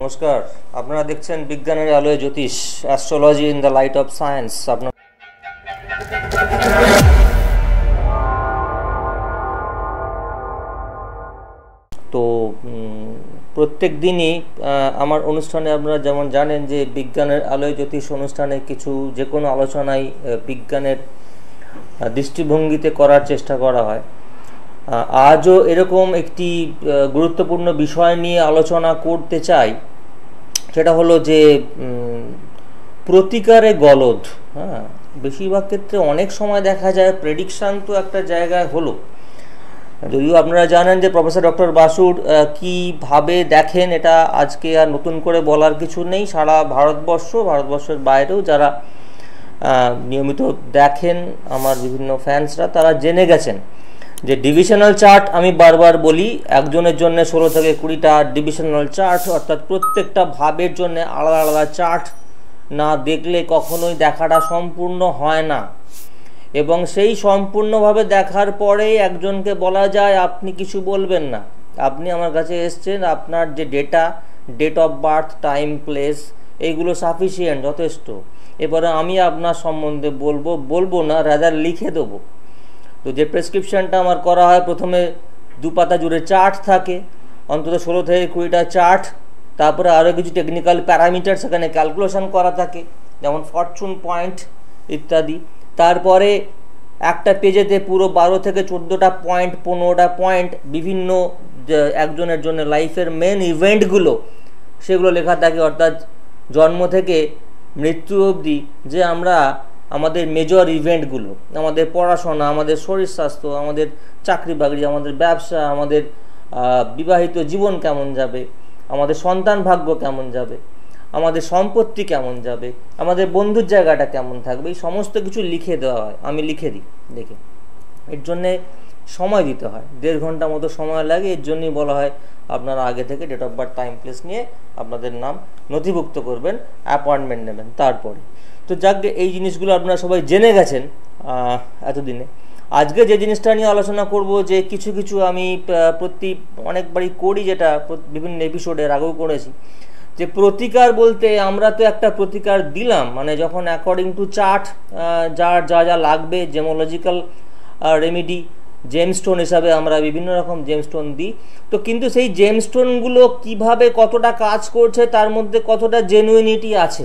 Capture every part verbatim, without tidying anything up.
নমস্কার, আপনারা দেখছেন বিজ্ঞানের আলোয় জ্যোতিষ, astrology in the light of science. আপনার তো প্রত্যেক দিনই আমার অনুষ্ঠানে আপনারা যেমন জানেন যে বিজ্ঞানের আলোয় জ্যোতিষ অনুষ্ঠানে কিছু যে কোনো আলোচনাই বিজ্ঞানের দৃষ্টিভঙ্গিতে করার চেষ্টা করা হয়। আজও এরকম একটি গুরুত্বপূর্ণ বিষয় নিয়ে আলোচনা করতে চাই, সেটা হলো যে প্রতিকারে গলদ। হ্যাঁ, বেশিরভাগ ক্ষেত্রে অনেক সময় দেখা যায় প্রেডিকশান তো একটা জায়গায় হলো, যদিও আপনারা জানেন যে প্রফেসর ডক্টর বাসুর কীভাবে দেখেন এটা আজকে আর নতুন করে বলার কিছু নেই। সারা ভারতবর্ষ ভারতবর্ষের বাইরেও যারা নিয়মিত দেখেন আমার বিভিন্ন ফ্যান্সরা, তারা জেনে গেছেন যে ডিভিশনাল চার্ট, আমি বারবার বলি, একজনের জন্য ষোলো থেকে কুড়িটা ডিভিশনাল চার্ট, অর্থাৎ প্রত্যেকটা ভাবের জন্য আলাদা আলাদা চার্ট না দেখলে কখনোই দেখাটা সম্পূর্ণ হয় না। এবং সেই সম্পূর্ণভাবে দেখার পরেই একজনকে বলা যায় আপনি কিছু বলবেন না, আপনি আমার কাছে এসছেন, আপনার যে data, date of birth, time, place, এইগুলো সাফিসিয়েন্ট, যথেষ্ট। এবারে আমি আপনার সম্বন্ধে বলবো বলবো না রাদার লিখে দেবো। তো যে প্রেসক্রিপশানটা আমার করা হয়, প্রথমে দু পাতা জুড়ে চার্ট থাকে, অন্তত ষোলো থেকে কুড়িটা চার্ট, তারপরে আরও কিছু টেকনিক্যাল প্যারামিটার সেখানে ক্যালকুলেশন করা থাকে, যেমন ফরচুন পয়েন্ট ইত্যাদি। তারপরে একটা পেজেতে পুরো বারো থেকে চোদ্দোটা পয়েন্ট, পনেরোটা পয়েন্ট, বিভিন্ন একজনের জন্য লাইফের মেন ইভেন্টগুলো সেগুলো লেখা থাকে, অর্থাৎ জন্ম থেকে মৃত্যু অবধি যে আমরা আমাদের মেজর ইভেন্টগুলো, আমাদের পড়াশোনা, আমাদের শরীর স্বাস্থ্য, আমাদের চাকরি বাকরি, আমাদের ব্যবসা, আমাদের বিবাহিত জীবন কেমন যাবে, আমাদের সন্তান ভাগ্য কেমন যাবে, আমাদের সম্পত্তি কেমন যাবে, আমাদের বন্ধুর জায়গাটা কেমন থাকবে, এই সমস্ত কিছু লিখে দেওয়া হয়। আমি লিখে দিই দেখে। এর জন্যে সময় দিতে হয়, দেড় ঘন্টা মতো সময় লাগে। এর জন্যই বলা হয় আপনারা আগে থেকে date of birth, time, place নিয়ে আপনাদের নাম নথিভুক্ত করবেন, অ্যাপয়েন্টমেন্ট নেবেন তারপরে। তো যাক, এই জিনিসগুলো আপনারা সবাই জেনে গেছেন এতদিনে। আজকে যে জিনিসটা নিয়ে আলোচনা করব, যে কিছু কিছু আমি প্রতি অনেকবারই করি, যেটা বিভিন্ন এপিসোডের আগেও করেছি, যে প্রতিকার বলতে আমরা তো একটা প্রতিকার দিলাম, মানে যখন অ্যাকর্ডিং টু চার্ট যার যা যা লাগবে, জেমোলজিক্যাল রেমেডি, জেমস্টোন হিসাবে আমরা বিভিন্ন রকম জেমস্টোন দিই। তো কিন্তু সেই জেমস্টোনগুলো কিভাবে কতটা কাজ করছে, তার মধ্যে কতটা জেনুইনিটি আছে,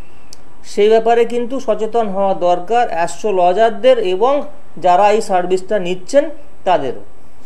সেই ব্যাপারে কিন্তু সচেতন হওয়া দরকার অ্যাস্ট্রোলজারদের এবং যারা এই সার্ভিসটা নিচ্ছেন তাদেরও।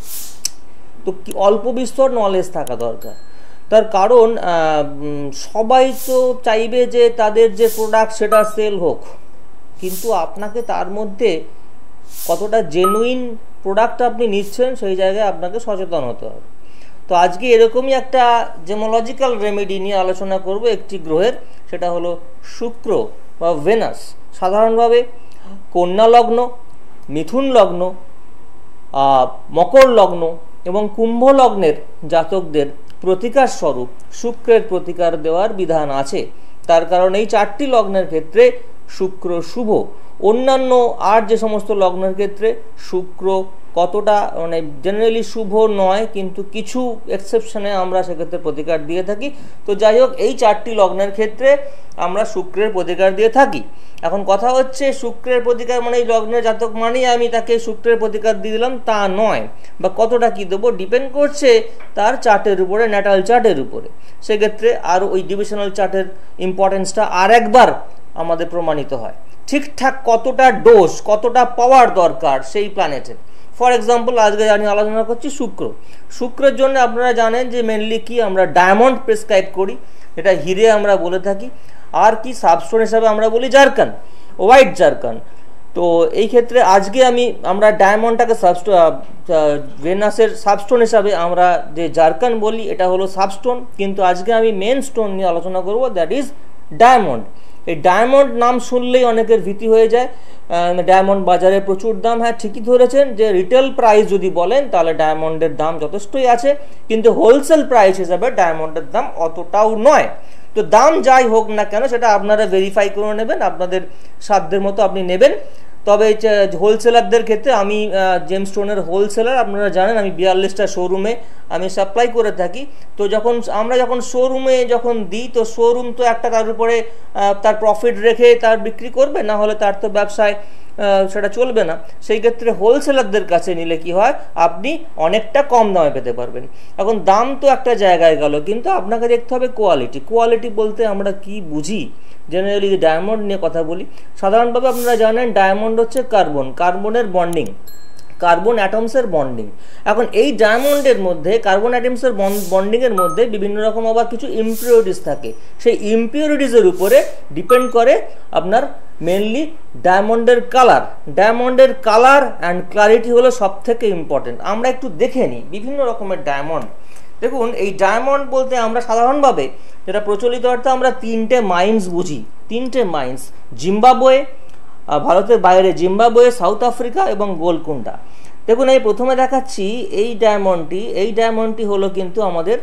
তো অল্প বিস্তর নলেজ থাকা দরকার। তার কারণ সবাই তো চাইবে যে তাদের যে প্রোডাক্ট সেটা সেল হোক, কিন্তু আপনাকে তার মধ্যে কতটা জেনুইন প্রোডাক্ট আপনি নিচ্ছেন সেই জায়গায় আপনাকে সচেতন হতে হবে। তো আজকে এরকমই একটা জেমোলজিক্যাল রেমেডি নিয়ে আলোচনা করব একটি গ্রহের, সেটা হলো শুক্র বা ভেনাস। সাধারণভাবে কন্যা লগ্ন, মিথুন লগ্ন, মকর লগ্ন এবং কুম্ভ লগ্নের জাতকদের প্রতিকার স্বরূপ শুক্রের প্রতিকার দেওয়ার বিধান আছে। তার কারণ এই চারটি লগ্নের ক্ষেত্রে শুক্র শুভ। অন্যান্য আর যে সমস্ত লগ্নের ক্ষেত্রে শুক্র কতটা মানে জেনারেলি শুভ নয়, কিন্তু কিছু এক্সেপশনে আমরা সেক্ষেত্রে প্রতিকার দিয়ে থাকি। তো যাই হোক, এই চারটি লগ্নের ক্ষেত্রে আমরা শুক্রের প্রতিকার দিয়ে থাকি। এখন কথা হচ্ছে, শুক্রের প্রতিকার মানে এই লগ্নের জাতক মানেই আমি তাকে শুক্রের প্রতিকার দিয়ে দিলাম তা নয়, বা কতটা কী দেবো ডিপেন্ড করছে তার চার্টের উপরে, ন্যাটাল চার্টের উপরে। সেক্ষেত্রে আর ওই ডিভিশনাল চার্টের ইম্পর্টেন্সটা আর একবার আমাদের প্রমাণিত হয়। ঠিকঠাক কতটা ডোজ, কতটা পাওয়ার দরকার সেই প্ল্যানেটের। ফর এক্সাম্পল, আজকে আমি আলোচনা করছি শুক্র। শুক্রের জন্য আপনারা জানেন যে মেনলি কি আমরা ডায়মন্ড প্রেসক্রাইব করি, এটা হিরে আমরা বলে থাকি, আর কি সাবস্টোন হিসাবে আমরা বলি জারকান, হোয়াইট জারকান। তো এই ক্ষেত্রে আজকে আমি আমরা ডায়মন্ডটাকে সাবস্টো ভেনাসের সাবস্টোন হিসাবে আমরা যে জারকান বলি, এটা হলো সাবস্টোন, কিন্তু আজকে আমি মেন স্টোন নিয়ে আলোচনা করব, দ্যাট ইজ ডায়মন্ড। এই ডায়মন্ড নাম শুনলেই অনেকের ভীতি হয়ে যায়। ডায়মন্ড বাজারে প্রচুর দাম, হ্যাঁ ঠিকই ধরেছেন, যে রিটেল প্রাইস যদি বলেন তাহলে ডায়মন্ডের দাম যথেষ্টই আছে, কিন্তু হোলসেল প্রাইস হিসাবে ডায়মন্ডের দাম অতটাও নয়। তো দাম যাই হোক না কেন সেটা আপনারা ভেরিফাই করে নেবেন, আপনাদের সাধ্যের মতো আপনি নেবেন। তবে হোলসেলারদের ক্ষেত্রে আমি জেমস্টোনের হোলসেলার, আপনারা জানেন আমি বিয়াল্লিশটা শোরুমে আমি সাপ্লাই করে থাকি। তো যখন আমরা যখন শোরুমে যখন দিই, তো শোরুম তো একটা তার উপরে তার প্রফিট রেখে তার বিক্রি করবে, না হলে তার তো ব্যবসায় সেটা চলবে না। সেই ক্ষেত্রে হোলসেলারদের কাছে নিলে কি হয়, আপনি অনেকটা কম দামে পেতে পারবেন। এখন দাম তো একটা জায়গায় গেল, কিন্তু আপনাকে দেখতে হবে কোয়ালিটি। কোয়ালিটি বলতে আমরা কি বুঝি, জেনারেলি ডায়মন্ড নিয়ে কথা বলি। সাধারণভাবে আপনারা জানেন ডায়মন্ড হচ্ছে কার্বন, কার্বনের বন্ডিং, কার্বন অ্যাটমসের বন্ডিং। এখন এই ডায়মন্ডের মধ্যে কার্বন অ্যাটমসের বন্ডিংয়ের মধ্যে বিভিন্ন রকম আবার কিছু ইমপিউরিটিস থাকে। সেই ইমপিউরিটিসের উপরে ডিপেন্ড করে আপনার মেনলি ডায়মন্ডের কালার। ডায়মন্ডের কালার অ্যান্ড ক্লারিটি হলো সব থেকে ইম্পর্টেন্ট। আমরা একটু দেখে নিই বিভিন্ন রকমের ডায়মন্ড। দেখুন, এই ডায়মন্ড বলতে আমরা সাধারণভাবে যেটা প্রচলিত অর্থে আমরা তিনটে মাইন্স বুঝি। তিনটে মাইন্স, জিম্বাবুয়ে, ভারতের বাইরে জিম্বাবুয়ে, সাউথ আফ্রিকা এবং গোলকুন্ডা। দেখুন, এই প্রথমে দেখাচ্ছি এই ডায়মন্ডটি। এই ডায়মন্ডটি হলো কিন্তু আমাদের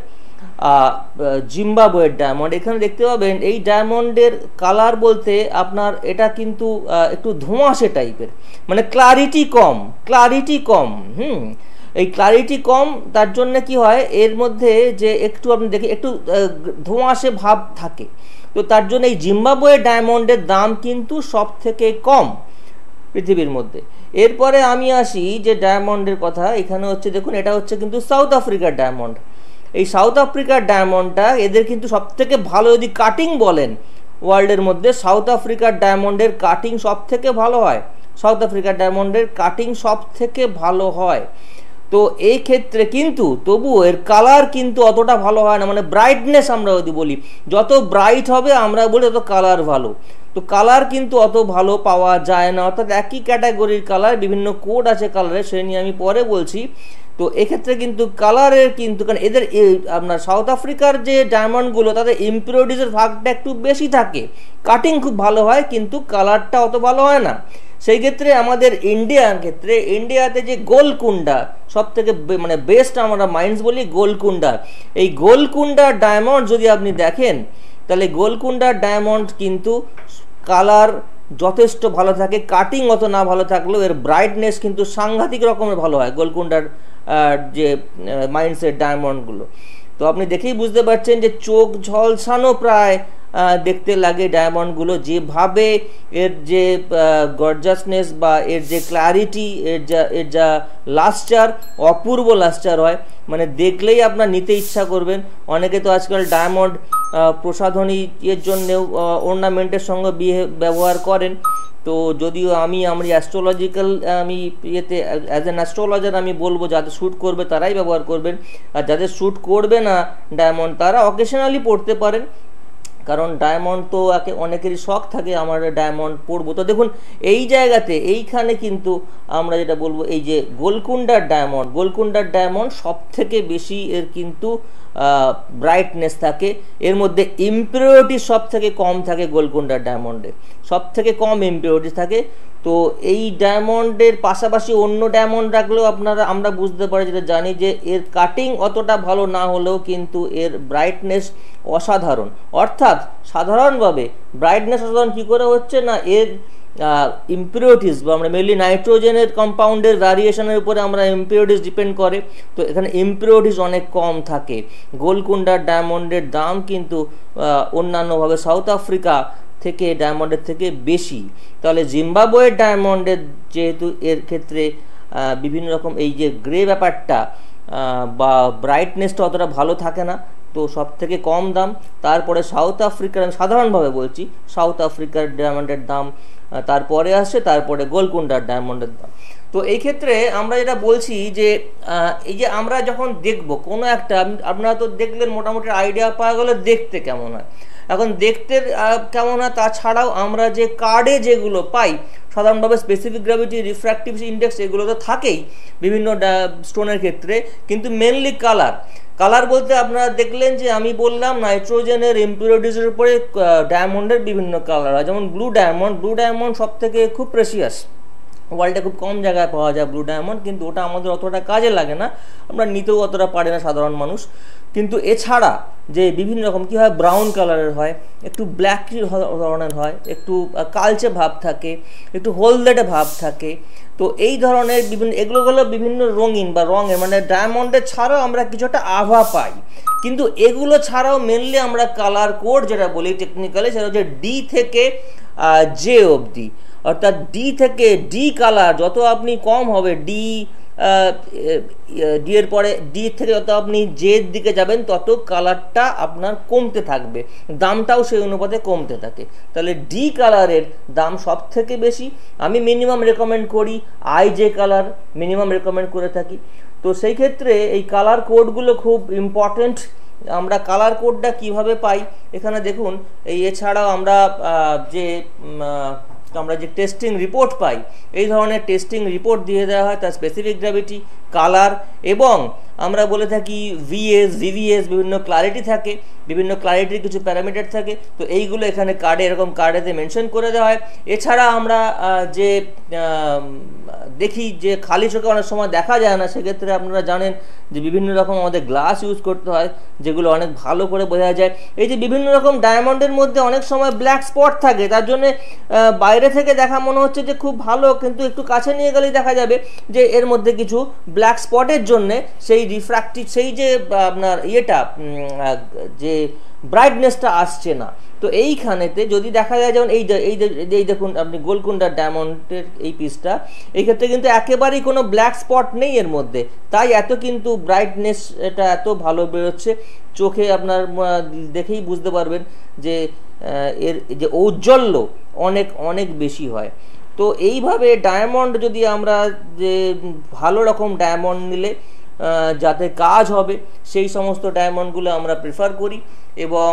জিম্বাবুয়ের ডায়মন্ড। এখানে দেখতে পাবেন এই ডায়মন্ডের কালার বলতে আপনার এটা কিন্তু একটু ধোঁয়াশে টাইপের, মানে ক্লারিটি কম, ক্লারিটি কম হুম এই ক্লারিটি কম, তার জন্য কি হয় এর মধ্যে যে একটু আপনি দেখে একটু ধোঁয়াশে ভাব থাকে। তো তার জন্য এই জিম্বাবুয়ে ডায়মন্ডের দাম কিন্তু সব থেকে কম পৃথিবীর মধ্যে। এরপরে আমি আসি যে ডায়মন্ডের কথা, এখানে হচ্ছে দেখুন এটা হচ্ছে কিন্তু সাউথ আফ্রিকার ডায়মন্ড। এই সাউথ আফ্রিকার ডায়মন্ডটা এদের কিন্তু সব থেকে ভালো, যদি কাটিং বলেন ওয়ার্ল্ডের মধ্যে, সাউথ আফ্রিকার ডায়মন্ডের কাটিং সব থেকে ভালো হয়। সাউথ আফ্রিকার ডায়মন্ডের কাটিং সব থেকে ভালো হয়। তো এই ক্ষেত্রে কিন্তু তবুও এর কালার কিন্তু অতটা ভালো হয় না, মানে ব্রাইটনেস আমরা যদি বলি যত ব্রাইট হবে আমরা বলি তত কালার ভালো। তো কালার কিন্তু অত ভালো পাওয়া যায় না, অর্থাৎ একই ক্যাটাগরির কালার, বিভিন্ন কোড আছে কালারের, সে নিয়ে আমি পরে বলছি। তো এক্ষেত্রে কিন্তু কালারের কিন্তু কারণ এদের আপনার সাউথ আফ্রিকার যে ডায়মন্ডগুলো তাদের ইমপিউরিটিসের ভাগটা একটু বেশি থাকে, কাটিং খুব ভালো হয় কিন্তু কালারটা অত ভালো হয় না। সেই ক্ষেত্রে আমাদের ইন্ডিয়ার ক্ষেত্রে ইন্ডিয়াতে যে গোলকুন্ডা সব থেকে মানে বেস্ট আমরা মাইন্স বলি গোলকুন্ডা। এই গোলকুন্ডার ডায়মন্ড যদি আপনি দেখেন তাহলে গোলকুন্ডার ডায়মন্ড কিন্তু কালার যথেষ্ট ভালো থাকে, কাটিং অত না ভালো থাকলেও এর ব্রাইটনেস কিন্তু সাংঘাতিক রকমের ভালো হয় গোলকুন্ডার যে মাইন্সের ডায়মন্ডগুলো। তো আপনি দেখেই বুঝতে পারছেন যে চোখ ঝলসানো প্রায় দেখতে লাগে ডায়মন্ডগুলো, যেভাবে এর যে গর্জাসনেস বা এর যে ক্ল্যারিটি, এর যা এর যা লাস্টার, অপূর্ব লাস্টার হয়, মানে দেখলেই আপনার নিতে ইচ্ছা করবেন। অনেকে তো আজকাল ডায়মন্ড প্রসাধনী এর জন্যেও অর্নামেন্টের সঙ্গে বিয়ে ব্যবহার করেন। তো যদিও আমি আমি অ্যাস্ট্রোলজিক্যাল আমি ইয়েতে অ্যাজ অ্যান অ্যাস্ট্রোলজার আমি বলবো যাদের শ্যুট করবে তারাই ব্যবহার করবেন, আর যাদের শ্যুট করবে না ডায়মন্ড তারা অকেশনালি পড়তে পারেন, কারণ ডায়মন্ড তো একে অনেকেরই শখ থাকে আমার ডায়মন্ড পরবো। তো দেখুন এই জায়গাতে এইখানে কিন্তু আমরা যেটা বলবো এই যে গোলকুন্ডার ডায়মন্ড, গোলকুন্ডার ডায়মন্ড সব থেকে বেশি এর কিন্তু ব্রাইটনেস থাকে, এর মধ্যে ইমপিউরিটি সব থেকে কম থাকে গোলকুন্ডার ডায়মন্ডে, সব থেকে কম ইমপিউরিটি থাকে। তো এই ডায়মন্ডের পাশাপাশি অন্য ডায়মন্ড রাখলেও আপনারা আমরা বুঝতে পারি, যেটা জানি যে এর কাটিং অতটা ভালো না হলেও কিন্তু এর ব্রাইটনেস অসাধারণ। অর্থাৎ সাধারণভাবে ব্রাইটনেস অসাধারণ কী করে হচ্ছে না, এর ইমপিউরিটিস বা আমরা মেনলি নাইট্রোজেনের কম্পাউন্ডের ভ্যারিয়েশনের উপরে আমরা ইমপিউরিটিস ডিপেন্ড করে, তো এখানে ইমপিউরিটিস অনেক কম থাকে। গোলকুন্ডার ডায়মন্ডের দাম কিন্তু অন্যান্যভাবে সাউথ আফ্রিকা থেকে ডায়মন্ডের থেকে বেশি। তাহলে জিম্বাবুয়ের ডায়মন্ডের যেহেতু এর ক্ষেত্রে বিভিন্ন রকম এই যে গ্রে ব্যাপারটা বা ব্রাইটনেসটা অতটা ভালো থাকে না, তো সব থেকে কম দাম। তারপরে সাউথ আফ্রিকার, আমি সাধারণভাবে বলছি, সাউথ আফ্রিকার ডায়মন্ডের দাম তারপরে আসছে, তারপরে গোলকুন্ডার ডায়মন্ডের দাম। তো এই ক্ষেত্রে আমরা যেটা বলছি যে এই যে আমরা যখন দেখব কোনো একটা, আপনারা তো দেখলেন মোটামুটি আইডিয়া পাওয়া গেলো দেখতে কেমন হয়। এখন দেখতে কেমন হয় তাছাড়াও আমরা যে কার্ডে যেগুলো পাই সাধারণভাবে স্পেসিফিক গ্র্যাভিটি, রিফ্র্যাক্টিভ ইন্ডেক্স এগুলো তো থাকেই বিভিন্ন স্টোনের ক্ষেত্রে, কিন্তু মেনলি কালার। কালার বলতে আপনারা দেখলেন যে আমি বললাম নাইট্রোজেনের ইমপিউরিটিসের উপরে ডায়মন্ডের বিভিন্ন কালার হয়, যেমন ব্লু ডায়মন্ড, ব্লু ডায়মন্ড সব থেকে খুব প্রেসিয়াস, ওয়ার্ল্ডে খুব কম জায়গায় পাওয়া যায় ব্লু ডায়মন্ড, কিন্তু ওটা আমাদের অতটা কাজে লাগে না, আমরা নিতেও অতটা পারি না সাধারণ মানুষ। কিন্তু এছাড়া যে বিভিন্ন রকম কী হয়, ব্রাউন কালারের হয়, একটু ব্ল্যাক ধরনের হয়, একটু কালচে ভাব থাকে, একটু হলদেটে ভাব থাকে, তো এই ধরনের বিভিন্ন এগুলো হলো বিভিন্ন রঙিন বা রঙের, মানে ডায়মন্ডের ছাড়াও আমরা কিছুটা আভা পাই। কিন্তু এগুলো ছাড়াও মেনলি আমরা কালার কোড যেটা বলি টেকনিক্যালি, সেটা হচ্ছে ডি থেকে জে অবধি, অর্থাৎ ডি থেকে ডি কালার যত আপনি কম হবে, ডি ডি এর পরে ডি থেকে যত আপনি জের দিকে যাবেন তত কালারটা আপনার কমতে থাকবে, দামটাও সেই অনুপাতে কমতে থাকে। তাহলে ডি কালারের দাম সব থেকে বেশি। আমি মিনিমাম রেকমেন্ড করি I J colour, minimum recommend করে থাকি। তো সেই ক্ষেত্রে এই কালার কোডগুলো খুব ইম্পর্টেন্ট। আমরা কালার কোডটা কিভাবে পাই, এখানে দেখুন, এই এছাড়াও আমরা যে আমরা যে টেস্টিং রিপোর্ট পাই, এই ধরনের টেস্টিং রিপোর্ট দিয়ে দেওয়া হয়, তার স্পেসিফিক গ্র্যাভিটি, কালার, এবং আমরা বলে থাকি ভিএস, ভিভিএস, বিভিন্ন ক্লারিটি থাকে, বিভিন্ন ক্লারিটির কিছু প্যারামিটার থাকে, তো এইগুলো এখানে কার্ডে এরকম কার্ডেতে মেনশন করে দেওয়া হয়। এছাড়া আমরা যে দেখি যে খালি চোখে অনেক সময় দেখা যায় না, সেক্ষেত্রে আপনারা জানেন যে বিভিন্ন রকম আমাদের গ্লাস ইউজ করতে হয়, যেগুলো অনেক ভালো করে বোঝা যায়। এই যে বিভিন্ন রকম ডায়মন্ডের মধ্যে অনেক সময় ব্ল্যাক স্পট থাকে, তার জন্য বাইরে থেকে দেখা মনে হচ্ছে যে খুব ভালো, কিন্তু একটু কাছে নিয়ে গেলেই দেখা যাবে যে এর মধ্যে কিছু ব্ল্যাক স্পটের জন্যে সেই রিফ্র্যাক্টিভ সেই যে আপনার ইয়েটা যে ব্রাইটনেসটা আসছে না। তো এইখানেতে যদি দেখা যায়, যেমন এই এই এই দেখুন আপনি গোলকুন্ডার ডায়মন্ডের এই পিসটা, এই ক্ষেত্রে কিন্তু একেবারেই কোনো ব্ল্যাক স্পট নেই এর মধ্যে, তাই এত কিন্তু ব্রাইটনেস এটা এত ভালো বেরোচ্ছে, চোখে আপনার দেখেই বুঝতে পারবেন যে এর যে ঔজ্জ্বল্য অনেক অনেক বেশি হয়। তো এইভাবে ডায়মন্ড যদি আমরা যে ভালো রকম ডায়মন্ড নিলে যাতে কাজ হবে সেই সমস্ত ডায়মন্ডগুলো আমরা প্রেফার করি। এবং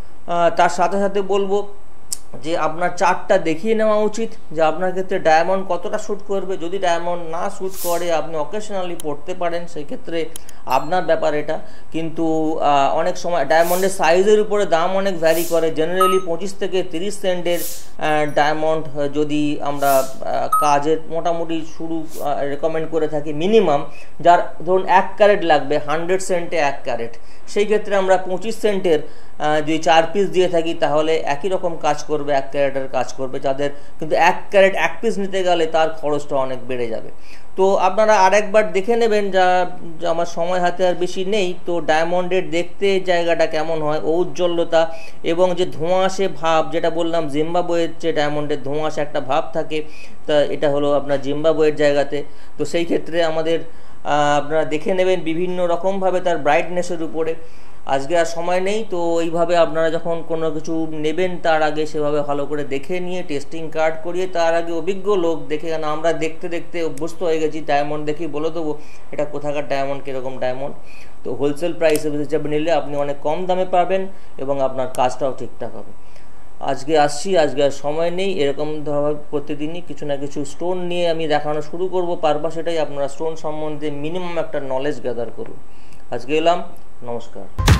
তার সাথে সাথে বলবো যে আপনার চার্টটা দেখিয়ে নেওয়া উচিত যে আপনার ক্ষেত্রে ডায়মন্ড কতটা শ্যুট করবে। যদি ডায়মন্ড না শ্যুট করে আপনি অকেশনালি পড়তে পারেন, সেই ক্ষেত্রে আপনার ব্যাপার এটা। কিন্তু অনেক সময় ডায়মন্ডের সাইজের উপরে দাম অনেক ভ্যারি করে। জেনারেলি পঁচিশ থেকে তিরিশ সেন্টের ডায়মন্ড যদি আমরা কাজের মোটামুটি শুরু রেকমেন্ড করে থাকি, মিনিমাম যার ধরুন এক ক্যারেট লাগবে, হান্ড্রেড সেন্টে এক ক্যারেট, সেই ক্ষেত্রে আমরা পঁচিশ সেন্টের যদি চার পিস দিয়ে থাকি তাহলে একই রকম কাজ করবে, এক ক্যারেটের কাজ করবে যাদের। কিন্তু এক ক্যারেট এক পিস নিতে গেলে তার খরচটা অনেক বেড়ে যাবে। তো আপনারা আরেকবার দেখে নেবেন, যা আমার সময় হাতে আর বেশি নেই, তো ডায়মন্ডের দেখতে জায়গাটা কেমন হয়, ঔজ্জ্বল্যতা এবং যে ধোঁয়াশে ভাব, যেটা বললাম জিম্বাবুয়ের যে ডায়মন্ডের ধোঁয়াশে একটা ভাব থাকে, তা এটা হলো আপনার জিম্বাবুয়ের জায়গাতে। তো সেই ক্ষেত্রে আমাদের আপনারা দেখে নেবেন বিভিন্ন রকমভাবে তার ব্রাইটনেসের উপরে। আজকে আর সময় নেই, তো এইভাবে আপনারা যখন কোনো কিছু নেবেন তার আগে সেভাবে ভালো করে দেখে নিয়ে টেস্টিং কার্ড করিয়ে, তার আগে অভিজ্ঞ লোক দেখে, কেন আমরা দেখতে দেখতে অভ্যস্ত হয়ে গেছি, ডায়মন্ড দেখেই বলে দেবো এটা কোথাকার ডায়মন্ড, কীরকম ডায়মন্ড। তো হোলসেল প্রাইস হিসেবে নিলে আপনি অনেক কম দামে পাবেন এবং আপনার কাজটাও ঠিকঠাক হবে। আজকে আসছি, আজকে আর সময় নেই। এরকম ধর প্রতিদিনই কিছু না কিছু স্টোন নিয়ে আমি দেখানো শুরু করব। পারপাস এটাই, আপনারা স্টোন সম্বন্ধে মিনিমাম একটা নলেজ গ্যাদার করুন। আজকে এলাম, নমস্কার।